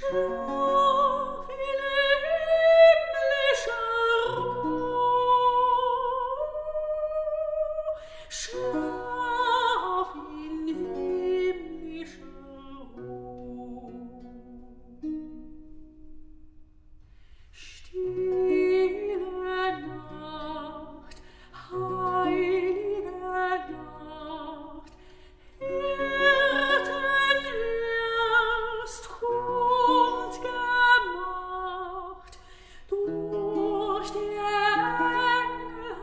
Schlaf in himmlischer Ruhe, schlaf in himmlischer Ruhe. Stille Nacht, heilige Nacht, Erdenlust, kundgemacht durch die Engel,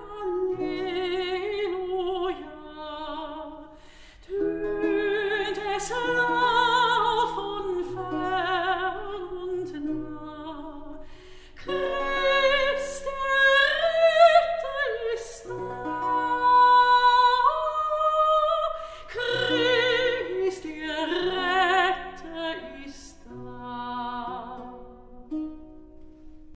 Halleluja, tönt es